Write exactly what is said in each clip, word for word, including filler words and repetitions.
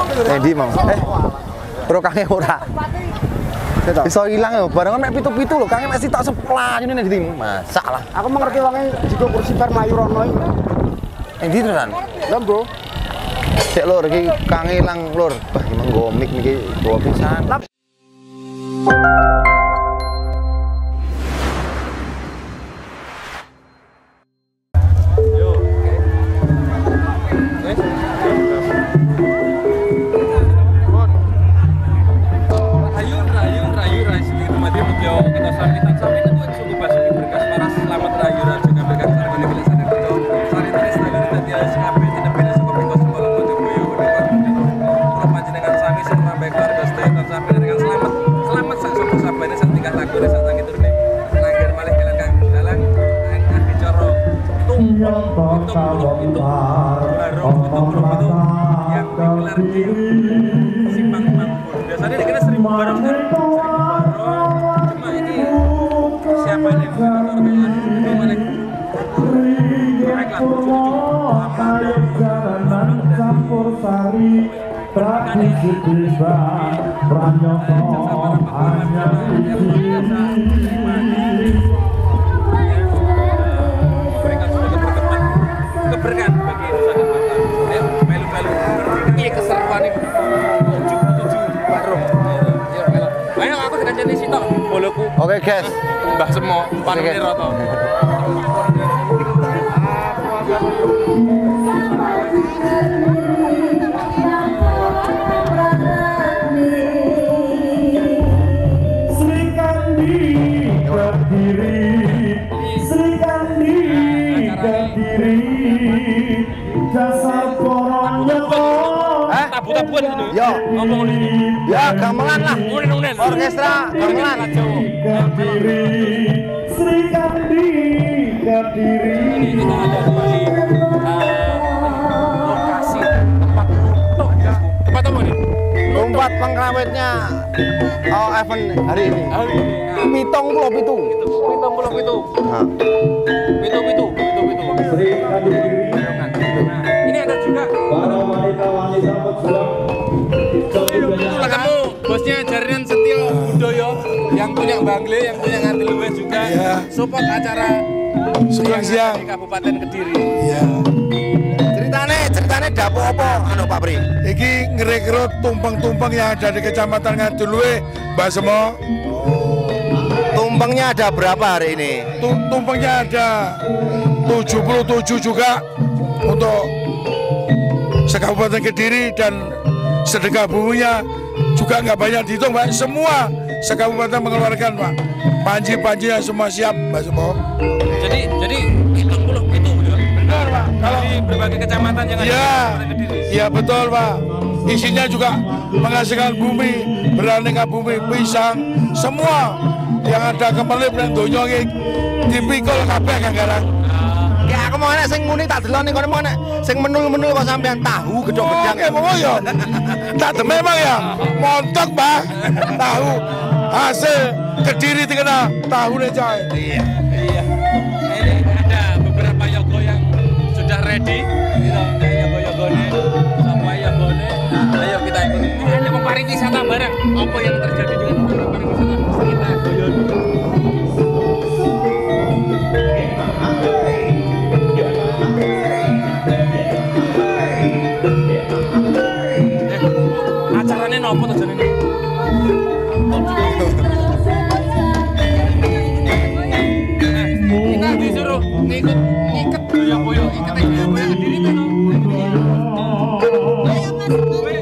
Endi mau? Eh. Bro kange ora. Iso ilang yo, barengan mek pitu-pitu lho, kange mek sitok seplah ngene ndi masak lah. Aku mengerti wonge jika kursi bar mlayu rono iki. Endi tenan? Lha, Bro. Cek lur iki kange ilang lur. Bah menggo mik niki bawa pisan. Biasanya dikira seribu barang kan? Seribu barang. Cuma ini siapa ini? Itu malah mereka campur sari tradisi Brisbane Pranyoko hanya mereka sudah keberkahan keberkahan bagi Nusa Tenggara. Ayo melu-melu. Iya keseruan ini. Tujuh tujuh barung. Ayo melu. Ayo aku dengan jadi sitok boloku. Oke guys. Mbah Semo panune rata. Tabu-tabuan gitu. Yo, ngomong ini. Ya, gamelan lah. Unen-unen. Orkestra gamelan. Sri Kandi Kediri. Ini kita ada di uh, lokasi tempat untuk tempat apa nih? Tempat pengrawitnya oh, event hari ini. Hari ini. Pitung pulau pitu. Pitung pulau pitu. Nah. Pitu pitu, pitu pitu. Sri Kediri. Nah, ini ada juga Para wanita-wanita pejuang. itulah kamu bosnya Jaringan Setio Budoyo yang punya Bangle, yang punya Ngati Luwes juga ya. Support acara Sebelah siang di Kabupaten Kediri. ya. Ceritane, ceritane dapur apa anu Pak Pri? Iki ngerekrut tumpeng-tumpeng yang ada di Kecamatan Ngadulwe, Mbak Semo. Tumpengnya ada berapa hari ini? Tumpengnya ada tujuh puluh tujuh juga untuk sekabupaten Kediri, dan sedekah buminya juga nggak banyak dihitung, Pak. Semua sekabupaten mengeluarkan, Pak. Panji-panjinya semua siap, Mbak Semo. Jadi jadi pitung puluh itu Benar, Pak. Kalau di berbagai kecamatan yang ada ya, di Kabupaten Kediri. ya betul, Pak. Isinya juga menghasilkan bumi, beraneka bumi, pisang, semua yang ada kemelip dan donya iki dipikul kabeh Kanggarang. Ya aku mau enak sing muni tak delok ning kono mau enak sing menul-menul kok sampean tahu gedhog-gedhang. Oke, mau ya. Tak demen memang ya. Montok, Pak. Tahu hasil Kediri dikena tahu nih, coy. Iya. Iya. Ini ada beberapa yogo yang sudah ready. Gitu, yogo-yogone, sama yogone. Ayo kita ikuti. Ini ada pariwisata bareng. Apa yang terjadi dengan pariwisata? Kita goyo dulu. Eh, acaranya nopo tuh jadi ini? Kita disuruh ngikut ngiket boyo-boyo, iket boyo-boyo Kediri kan. Ayo Mas, bikin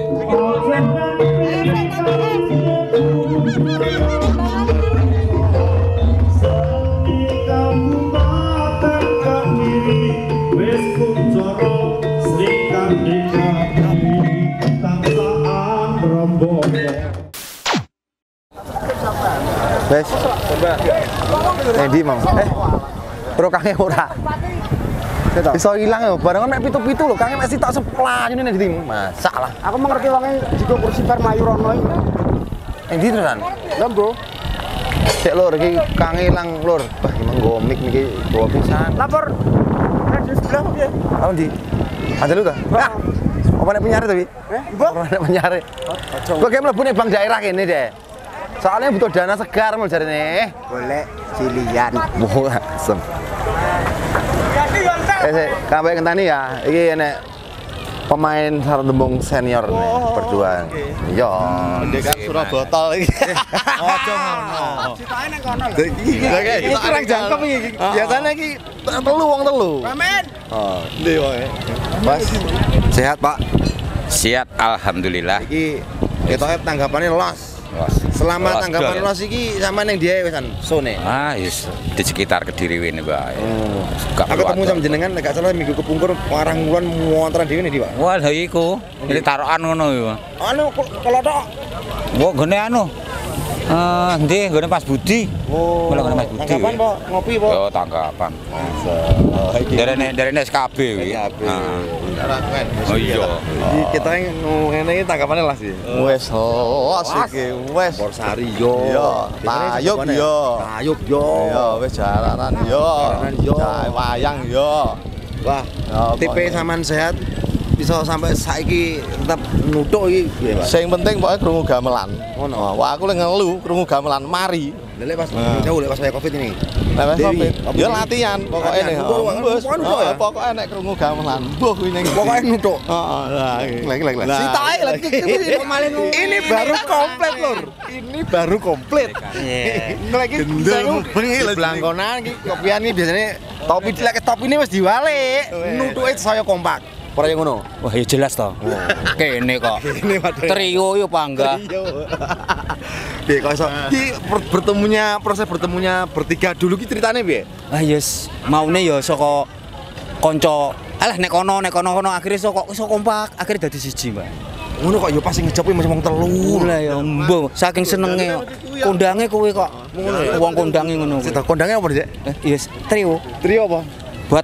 Wes. Endi mau? Eh. Bro kange ora. Iso ilang yo, barengan mek pitu-pitu lho, kange mek sitok seplah ngene ndi masak lah. Aku mengerti wonge jika kursi bar mlayu rono iki. Endi tenan? Lha, Bro. Cek lur iki kange ilang lur. Bah menggo mik niki bawa pisan. Lapor radio sebelah piye? Apa ndi? Ada lu ta? Nah, Apa nek penyare to, Wi? Eh, mbok. Ora nek penyare. Kok kayak mlebu ning bank daerah kene deh. Soalnya butuh dana segar mau jarene. Golek silian. Wah, asem. Eh, sik, kabeh ngenteni ya. Iki enek pemain sartembung senior nih, berdua. Iya. Dekat Surabotol iki. Ojo ngono. Citane nang kono. Iki kurang jangkep iki. Biasanya iki telu wong telu. Pamen. Oh, ndi wae. Mas, sehat, Pak. Siap, alhamdulillah. Iki ketoke tanggapane los. Selama Los tanggapan dol, ya? los iki sampean ning dia wisan sone. Ah, yes, di sekitar Kediri ini, Pak. Gak Aku ketemu perlu sama jenengan nek gak salah minggu kepungkur warang wulan montoran dhewe nih, Pak. Wah, lha iku. Ini taruhan ngono ya. Anu kalau tok. Wah, gene anu. Eh, ndi gone Mas Budi. Oh. Mulai gone Mas Budi. Tanggapan, wi. Pak? Ngopi, Pak? Yo, tanggapan. Oh, iki. Derene derene S K B wi. S K B. Ah. Oh iya. Iki kita ngene iki tanggapane las iki. Wes los iki, wes. Porsari yo. Iya, tayub yo. Tayub yo. Iya, wis jalanan yo. Jalanan yo. Jae wayang yo. Wah, Ya, tipe pokoknya. sampean sehat bisa sampai saiki tetap nutuk iki piye, Pak? Sing penting pokoke krungu gamelan. Ngono. Oh, wah aku lek ngelu krungu gamelan mari. Lele pas Nah. jauh lek pas saya Covid ini. Nek wis Dewi, Covid, apa ya ini? latihan pokoke Latihan. nih. Oh, Oh, wis. pokoknya nutuk ya? Oh, Pokoke nek krungu gamelan. Mbuh kuwi ning. Pokoknya nutuk. Heeh, lah iki. Lek lek lek. Nah. Si tae lagi ini baru komplit, Lur. Ini baru komplit. Lagi Gendel bengi lho. Blangkonan iki kopian iki biasanya topi lek topi ini wis diwalik. Nutuke saya kompak. Ora yang ngono. Wah, ya jelas toh. Kene kok. Ini waduh. Trio yo pangga. Piye kok iso? Iki per- bertemunya proses bertemunya bertiga dulu ki ceritane piye? Ah yes, maune ya saka kanca. Alah nek kono nek kono-kono akhire saka iso kompak, akhire dadi siji, Mbak. Ngono kok ya pas sing ngejopi masih wong telu. Lah ya mbo, saking senenge kondange kowe kok. Wong kondange ngono. Sik kondangnya apa, Dik? Eh, yes, trio Trio apa? buat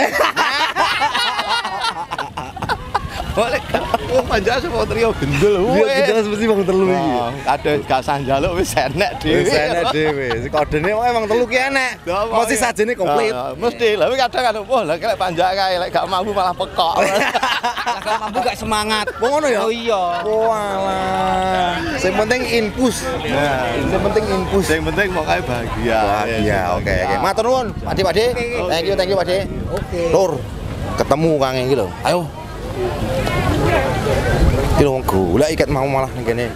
Boleh wong panjang sapa trio gendel Iya, jelas mesti wong telu iki. Oh, Ada gasah njaluk wis enek dhewe. Wis enek dhewe. Si kodene kok emang telu ki enek. Mesti sajene komplit. Ah, mesti. Lah kadang kan wah lek lek panjang kae lek gak mampu malah pekok. gak mampu gak semangat. Oh ngono ya? Oh iya. Walah. Sing penting infus. Nah, Sing penting infus. sing penting pokoke bahagia. Bahagia. Oke, oke. Matur nuwun, Pak Dik, Pak Dik. Thank you, thank you, Pak Dik. Oke. Lur, ketemu Kang iki lho. Ayo. Iki lho wong golek iket mau malah ning kene.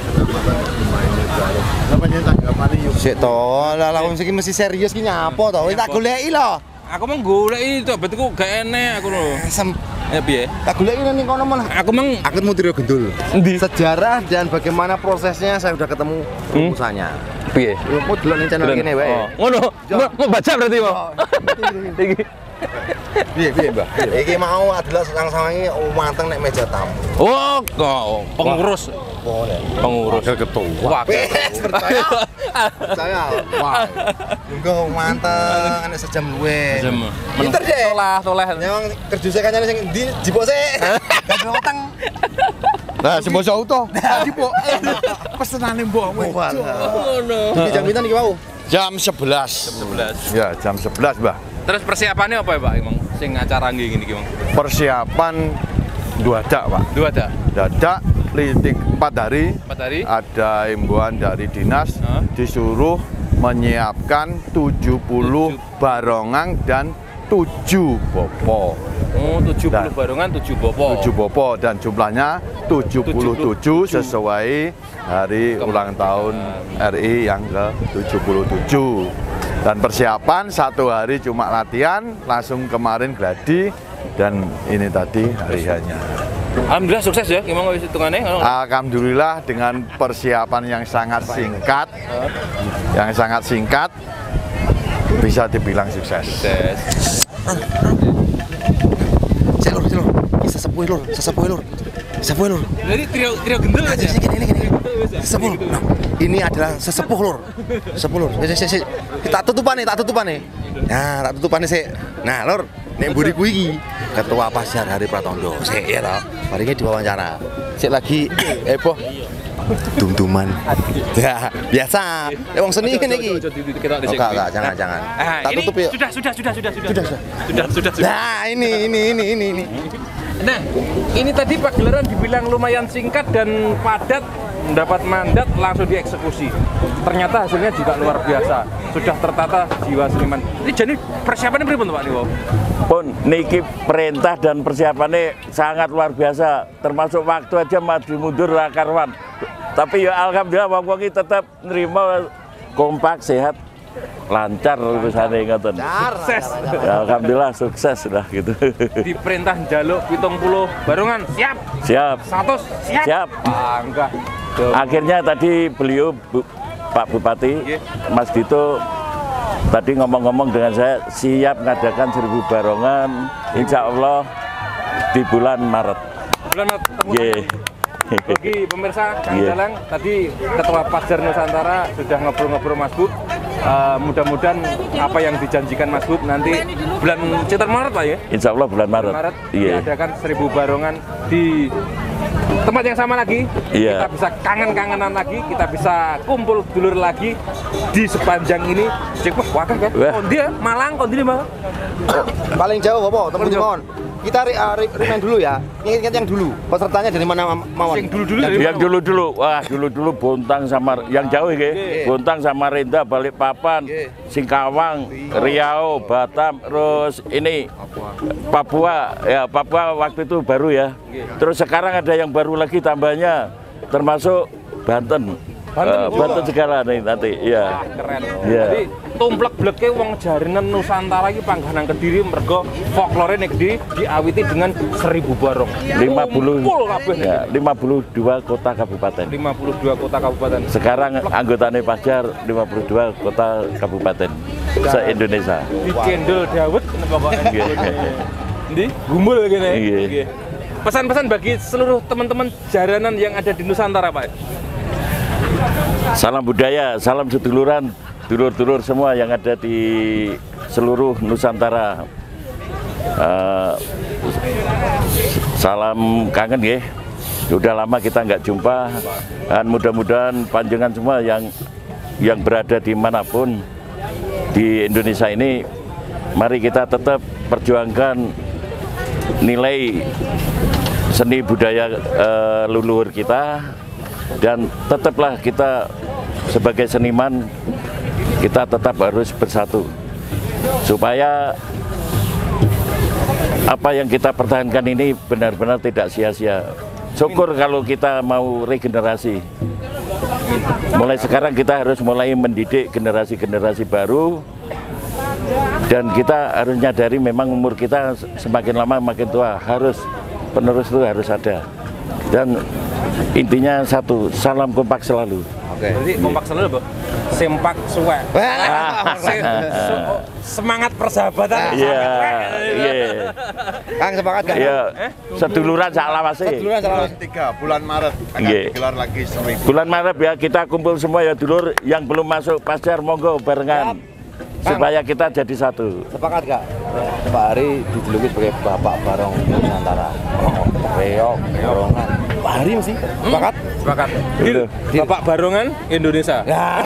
Apa jeneng tanggapane yo? Sik to, lah lah wong iki mesti serius ki nyapa to? Tak goleki lho. Aku mau golek itu betku gak enek aku lho. Asem. Ya piye? Tak goleki ning kono malah. Aku mang Aku mau trio gendul. Endi? Sejarah dan bagaimana prosesnya saya udah ketemu rumusannya. piye? Lu mau delok ning channel kene wae. Oh, ngono. Mau baca berarti, Pak. Iki. Piye piye, Mbak? Iki mau adalah sang-sangi manteng nek meja tamu. Oh, kok pengurus. Boleh. Pengurus ketua. Wah. Wes, percaya. Percaya. Wah. Engko manteng nek sejam luwe. Jam. Pinter deh. Tolah, tolah. Memang kerja saya kancane sing ndi jipuk sik. Gak ada utang. Nah, si bosok utuh. Jipuk. Pesenane mbok kowe. Ngono. Iki jam pinten iki wau? Jam sebelas. sebelas. Ya, jam sebelas, Mbah. Terus persiapannya apa ya, Pak? Emang sing acara nggih ngene iki, Bang. Persiapan dua dak, Pak. Dua ada. Dadak lidik empat hari. Empat hari. Ada himbauan dari dinas Hah? disuruh menyiapkan tujuh puluh barongan dan tujuh bopo. Oh, tujuh puluh Dan- barongan, tujuh bopo. tujuh bopo dan jumlahnya tujuh puluh tujuh sesuai hari ulang tahun R I yang ke tujuh puluh tujuh. Dan persiapan satu hari cuma latihan, langsung kemarin gladi dan ini tadi hari hanya. Alhamdulillah sukses ya, gimana wis hitungane? Alhamdulillah dengan persiapan yang sangat singkat, yang sangat singkat bisa dibilang sukses. Sukses. Cek lur, cek lur. Iki sesepuh lur, sesepuh lur. Sesepuh lur. Jadi trio trio gendel aja. Sini gini gini. Sesepuh. Nah, ini adalah sesepuh lur. Sesepuh lur. Sik sik sik. Kita tutupan nih, tak tutupan nih. Nah, tak tutupan nih sik. Nah, lur, nek mburiku iki Ketua Pasar Hari Pratondo. Sik ya toh. Mari diwawancara. Sik lagi heboh. Tum-tuman. Ya, biasa. Ya wong seni ngene iki. Oh, enggak, enggak, jangan, jangan. Ah, Tak ini tutup yuk. sudah, sudah, sudah, sudah, sudah, Sudah, sudah, sudah, sudah. Nah, ini ini ini ini ini. Nah, ini tadi pagelaran dibilang lumayan singkat dan padat, mendapat mandat langsung dieksekusi. Ternyata hasilnya juga luar biasa. Sudah tertata jiwa seniman. Ini jadi persiapannya berapa Pak Niwo? Pun niki perintah dan persiapannya sangat luar biasa. Termasuk waktu aja maju mundur ra karuan. Tapi ya alhamdulillah wong-wong iki tetap nerima, kompak, sehat, lancar urusannya ngoten. Sukses. Ya, alhamdulillah sukses lah gitu. Diperintah njaluk pitung puluh barongan, siap. Siap. Seratus, siap. Siap. Bangga. Akhirnya tadi beliau Bu, Pak Bupati, Mas Dito tadi ngomong-ngomong dengan saya siap mengadakan seribu barongan, insya Allah di bulan Maret. Bulan Maret. Yeah. Bagi pemirsa Kang Yeah. Dalang, tadi Ketua Pasjar Nusantara sudah ngobrol-ngobrol Mas Bub. Uh, mudah-mudahan apa yang dijanjikan Mas Bub nanti bulan sekitar Maret lah ya. Insya Allah bulan Maret. Maret Iya. diadakan seribu barongan di tempat yang sama lagi. Iya. Kita bisa kangen-kangenan lagi, kita bisa kumpul dulur lagi di sepanjang ini. Cek wah kan kan? Wah. Kondi ya, Malang, kondi Malang. Paling jauh apa? Paling jauh. Teman-teman. Kita re, uh, re, remind dulu ya. Ingat-ingat yang dulu. Pesertanya dari mana mawon? Yang dulu-dulu dari Yang dulu-dulu, wah dulu-dulu Bontang sama yang jauh ya, Bontang sama Samarinda, Balikpapan, Singkawang, Riau, Batam, terus ini Papua, ya Papua waktu itu baru ya. Terus sekarang ada yang baru lagi tambahnya, termasuk Banten. Banten, Eh, Banten segala nih nanti, ya. keren. Iya. Jadi tumplek-bleke wong jarinan Nusantara iki pangganan Kediri mergo folklore nek Kediri diawiti dengan seribu barong. lima puluh, Kumpul kabeh. ya, lima puluh dua kota kabupaten. lima puluh dua kota kabupaten. Sekarang anggotanya Pasjar lima puluh dua kota kabupaten se-Indonesia. Di Cendol Dawet pokoknya. Iya. Ndi gumbul gini. Iya. Nggih. Pesan-pesan bagi seluruh teman-teman jaranan yang ada di Nusantara, Pak. Salam budaya, salam seduluran, dulur-dulur semua yang ada di seluruh Nusantara. Uh, salam kangen ya. Udah lama kita nggak jumpa. Dan mudah-mudahan panjenengan semua yang yang berada di manapun di Indonesia ini, mari kita tetap perjuangkan nilai seni budaya uh, leluhur kita. Dan tetaplah kita sebagai seniman, kita tetap harus bersatu supaya apa yang kita pertahankan ini benar-benar tidak sia-sia. Syukur kalau kita mau regenerasi. Mulai sekarang kita harus mulai mendidik generasi-generasi baru, dan kita harus nyadari memang umur kita semakin lama makin tua, harus penerus itu harus ada. Dan intinya satu, salam kompak selalu. Oke. Jadi kompak selalu, Bu. Sempak suwe. Se- se- semangat persahabatan. Iya, iya. Kang semangat kan? Iya, seduluran sak lawase. Duluan salah. Tiga bulan Maret akan Iya. digelar lagi seribu. Bulan Maret ya kita kumpul semua ya dulur yang belum masuk Pasjar monggo barengan. Supaya kita jadi satu. Sepakat gak? Pak Hari dijuluki sebagai Bapak Barong Nusantara. Reok, barongan. Pak Hari mesti sepakat? Sepakat. Gitu. Bapak Barongan Indonesia.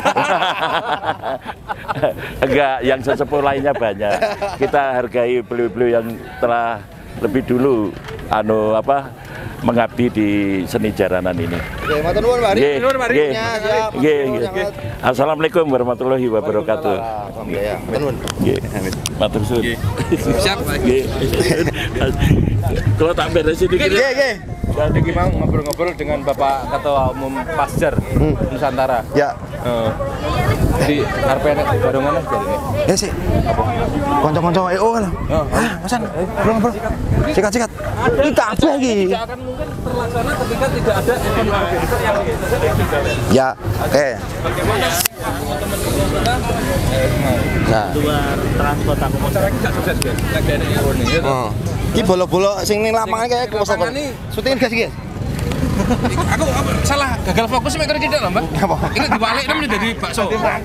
Enggak, yang sesepuh lainnya banyak. Kita hargai beliau-beliau yang telah lebih dulu anu apa mengabdi di seni jaranan ini. Oke, matur nuwun Pak Hari. Nggih, Nuwun, Pak Hari. nggih, Ya, siap. nggih, Matur nuwun, nggih. sangat. Assalamualaikum warahmatullahi wabarakatuh. Alhamdulillah. Matur nuwun. Nggih. Matur suwun. Siap, Pak. Nggih. Kalau tak beresin dikit. Nggih, nggih. Jadi kita mau ngobrol-ngobrol dengan Bapak Ketua Umum Pasjar Nusantara. Ya. Eh, Jadi R P N barongan aja ini. Ya sih. Kanca-kanca E O lah. Oh. Ah, Masan. Bro, bro. Sikat-sikat. Iki kabeh iki. Tidak akan mungkin terlaksana ketika tidak ada event organizer yang Ya, oke. bagaimana teman-teman kita Nah. luar transport aku cara iki gak sukses guys. Nek dene ini ya. Oh. Iki bolo-bolo sing ning lapangan kayak Sing kuasa. lapangan nih. Syuting gas iki. Aku apa, salah gagal fokus mek tidak lho, Mbak. Apa? Ini dibalik namanya jadi bakso.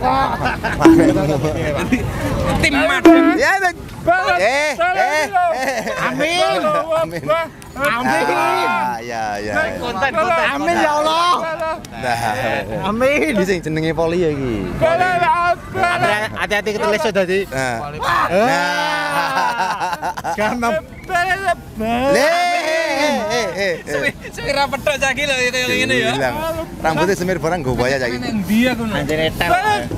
Jadi tim madang. Ya, Bang. Eh, eh, eh. Amin. Amin. Ah, ya, ya. Konten konten. Amin ya Allah. Nah. Amin. Iki sing jenenge poli ya iki. Hati-hati ketelis sudah di. Nah. Nah. Gampang. Le. eh eh eh. Suwi ra pedhok cah iki lho kaya ngene ya. Bilang, rambutnya semir barang gue bayar cak Nang ndi aku no? Anjir etel.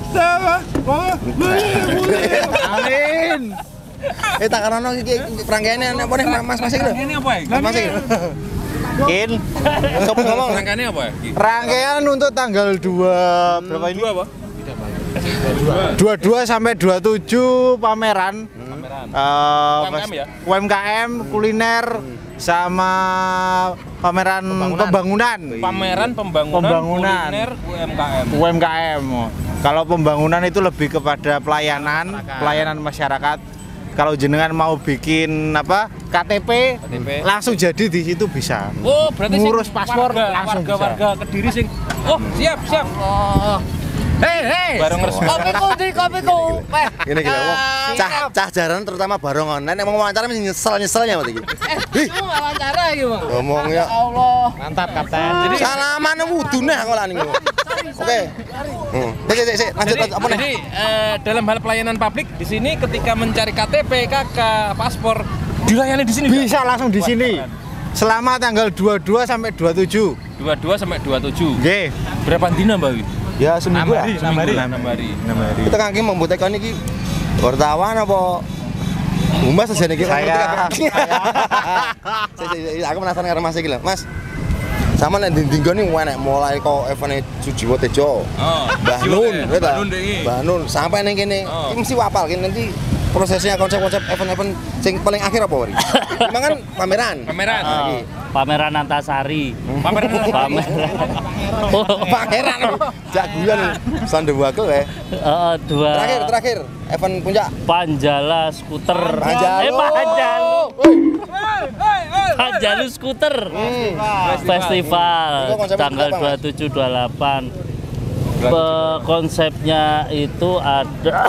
Amin. Eh tak karena iki rangkaiannya apa nih Mas Mas iki lho. Ini apa ya? Mas iki. Kin. Sopo ngomong? Rangkaiannya apa ya? Rangkaian untuk tanggal dua berapa ini? Dua apa? dua puluh dua sampai dua puluh tujuh pameran. Pameran. Eh, U M K M ya? U M K M, kuliner sama pameran pembangunan. Pameran pembangunan, Pembangunan. kuliner U M K M. U M K M. Kalau pembangunan itu lebih kepada pelayanan, pelayanan masyarakat. Kalau jenengan mau bikin apa K T P, K T P. langsung jadi di situ bisa. Oh, berarti sing Ngurus paspor warga, langsung warga, bisa. warga Kediri sing. Oh, siap, siap. Oh. Hei, hei. Bareng resmi. Kopiku di kopiku. Eh, Ini gila wong. Cah cah jaran terutama barongan. Nek mau wawancara mesti nyesel-nyeselnya waktu iki. Ih, wawancara iki, Bang. ngomong ya. Allah. Mantap, Kapten. Jadi salaman wudune aku lah niku. Oke. Hmm. Sik sik sik lanjut Jadi, apa nih? jadi eh, dalam hal pelayanan publik di sini ketika mencari K T P, K K, paspor dilayani di sini. Bisa langsung di sini. Selama tanggal dua puluh dua sampai dua puluh tujuh. dua puluh dua sampai dua puluh tujuh. Nggih. Berapa dina, Mbak Wi? Ya seminggu lah. enam hari. enam hari. Kita kan iki membutuhkan iki wartawan apa humas aja nih Saya- Aku penasaran karo Mas iki lho. Mas. Sama nek dindinggo nih enek mulai kok event Sujiwo Tejo. Oh, Mbah Sujiwo Nun, Tejo. ya ta? Mbah Nun dek iki. Mbah Nun sampai ning kene. Oh. Iki mesti wapal kan nanti prosesnya konsep-konsep event-event sing paling akhir apa wari? Emang kan pameran. Pameran. Nah, iki. Pameran Antasari. Pameran. Pameran. Oh, Pangeran. Jak guyon Sandewakel ya. eh, dua Terakhir terakhir event puncak. Panjala skuter. Panjalu. Eh Panjalu. Panjalu skuter. Festival Itu konsepnya tanggal apa, Mas? dua puluh tujuh dua puluh delapan. Pe- konsepnya itu ada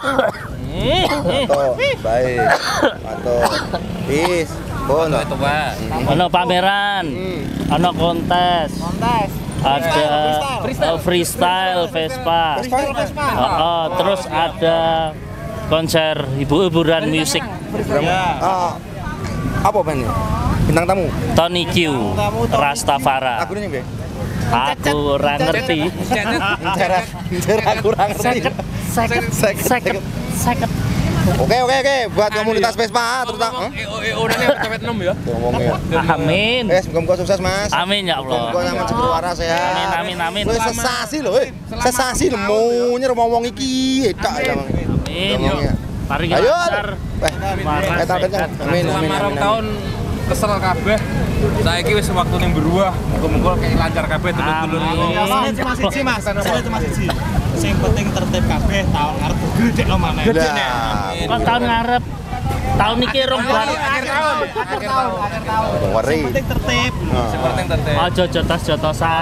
Atau baik. Atau bis. Pun. Itu, Pak. ono pameran, ono kontes, ada eh, freestyle Vespa, Oh, oh, terus ada konser hibu-hiburan musik Ah, apa bandnya? Bintang tamu. Tony Q, Rastafara. Aku ini nggih. Aku ora ngerti. Cara cara kurang ngerti. Seket, seket, seket, seket. Oke oke oke buat komunitas Vespa terutama. E O E O nih cepet enam ya. Ngomongnya. Amin. Eh, semoga sukses Mas. Amin ya Allah. Semoga nyaman segera waras sehat. Amin, amin, amin. Wis sesasi lho, eh. Sesasi lho mau nyer ngomong iki edak ya. Amin. Ngomongnya. Mari kita Ayo. lancar. Eh, eh tak kencang. Amin amin Selama rong amin. tahun kesel kabeh. Saiki wis waktune berubah. Muga-muga kayak lancar kabeh dulur-dulur Amin. iki. Cuma siji, Mas. Saya cuma siji. Sing penting tertib kabeh, tahun arep gedekno maneh. Lah, Kok tahun ngarep? Tahun iki rong bar. Akhir tahun. Akhir tahun. ngeri. Tertib. Sing penting tertib. Aja jotos-jotosan.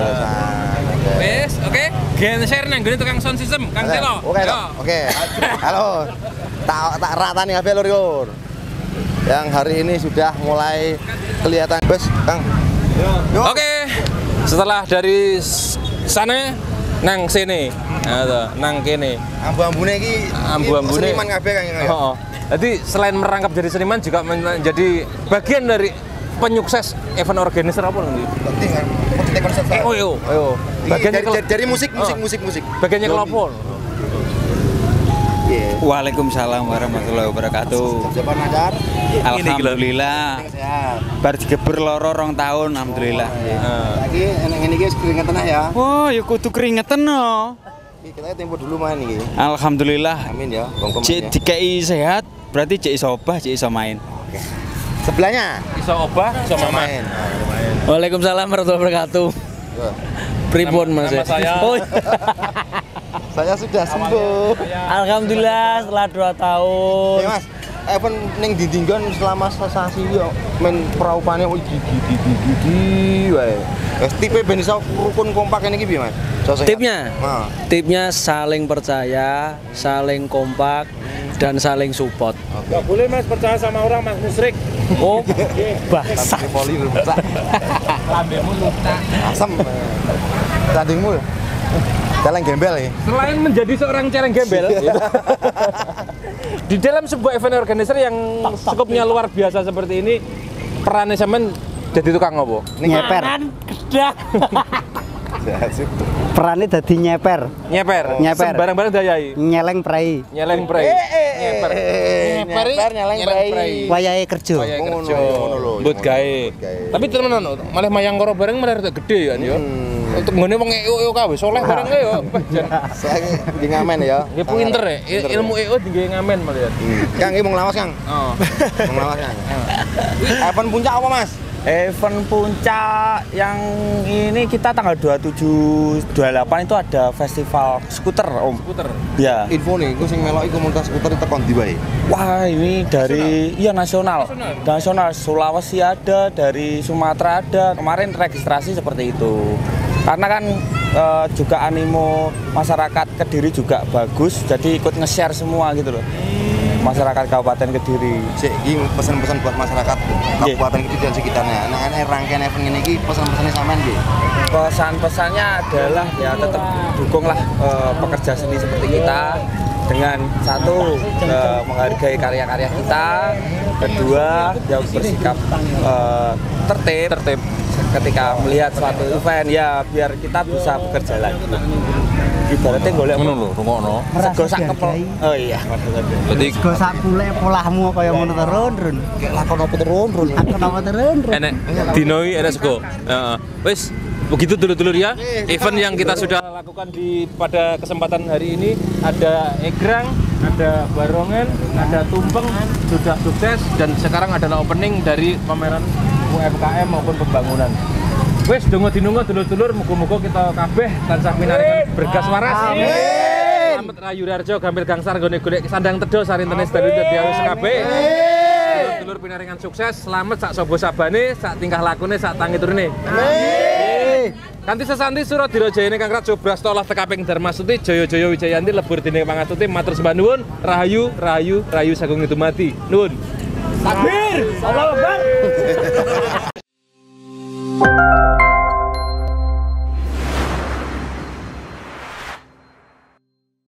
Wes, oke. Gen share nang gone tukang sound system, Kang Telo. Oke, Yo. Dok. Oke. Halo. Tak tak ratani kabeh lur lur. Yang hari ini sudah mulai kelihatan. Bes, Kang. Yo. Oke. Setelah dari s- sana nang sini. Nah, tuh, nang kene. Ambu-ambune iki Ambu-ambune. seniman kabeh Kang ya. Oh, jadi selain merangkap jadi seniman juga menjadi bagian dari penyukses event organizer apa nanti? Penting kan. Penting konsep. Eh, oh yo, oh yo. Bagiannya dari, dari, dari musik musik Oh. musik musik. bagiannya kelopon. Iya. Waalaikumsalam warahmatullahi wabarakatuh. Siapa nadar? Alhamdulillah. Sehat. Bar digeber loro rong tahun alhamdulillah. Lagi enak ini guys keringetan ya. Oh, ya kudu keringetan no. Iki kita tempo dulu main iki. Alhamdulillah. Amin ya. Bongkom. Cik dikei sehat, berarti cik iso obah, cik iso main. Sebelahnya. Iso obah, iso mama. Main. Waalaikumsalam warahmatullahi wabarakatuh. Pripun Mas? Nama saya. Oh, Saya sudah sembuh. alhamdulillah setelah dua tahun. Ya Mas, event ning dindinggon selama sesasi yo men praupane oh gigi gigi gigi wae. Wes tipe ben iso rukun kompak ini iki piye Mas? Iso sehat. Tipnya? Nah. Tipnya saling percaya, saling kompak, dan saling support. Nggak boleh Mas percaya sama orang Mas musyrik. Oh, Basah poli rusak. Lambemu lutak. Asam. Tandingmu. Celeng gembel ya. Selain menjadi seorang celeng gembel, di dalam sebuah event organizer yang skupnya luar biasa seperti ini, perannya sampean Jadi tukang apa? Nyeper. Kedah. Perannya dadi nyeper. Nyeper. Nyeper. Barang-barang dayai. Nyeleng prei. Nyeleng prei. Nyeper. Nyeper nyeleng prei. Wayahe kerja. Wayahe kerja. Mbut gawe. Tapi temenan malah mayang karo bareng malah rada gede kan ya. Untuk ngene wong E O kabeh soleh bareng ya. Saya di ngamen ya. Nggih pinter ya. Ilmu E O tinggi ngamen malah ya. Kang iki mau nglawas Kang. Oh. Mau nglawas Kang. Event puncak apa Mas? Event puncak yang ini kita tanggal dua puluh tujuh dua puluh delapan itu ada festival skuter Om. Skuter. Ya. Info nih, gue sing meloki komunitas skuter itu kon di wae. Wah, ini dari iya nasional. Nasional. Nasional Sulawesi ada, dari Sumatera ada. Kemarin registrasi seperti itu. Karena kan e, juga animo masyarakat Kediri juga bagus, jadi ikut nge-share semua gitu loh. Masyarakat Kabupaten Kediri. Sik, iki pesan-pesan buat masyarakat Kabupaten Kediri dan sekitarnya. Nah, ana rangkaian event ini iki pesan-pesannya sampean nggih. Pesan-pesannya adalah ya tetap dukunglah e, pekerja seni seperti kita dengan satu e, menghargai karya-karya kita, kedua ya bersikap e, tertib, tertib ketika melihat suatu event ya biar kita bisa bekerja lagi. Ibaratnya golek ngono lho, rungokno. Sego sak kepel. Oh iya. Jadi Sego sak pule polahmu kaya ngono terus, Run. Lakon apa terus, Run? Lakon apa terus, Run. enek dinoi enek sego. Heeh. Wis begitu dulur-dulur ya. Event yang kita sudah lakukan di pada kesempatan hari ini ada egrang, ada barongan, ada tumpeng sudah sukses dan sekarang adalah opening dari pameran U M K M maupun pembangunan. Wes dongo dinungo dulur-dulur muga-muga kita kabeh tansah pinaringan bergas waras. Amin. Slamet rayu rarjo gampil gangsar nggone golek sandang tedo sarintene sedaya dadi kabeh. Dulur-dulur pinaringan sukses, slamet sak sobo sabane, sak tingkah lakune, sak tangi turune. Amin. Kanthi sesanti surat dirajayane Kang Rajo Brastolah tekaping Darmasuti Jaya-jaya Wijayanti lebur dening pangatuti matur sembah nuwun rahayu rahayu rahayu sagung itu mati. Nuwun. Takbir. Allahu Akbar.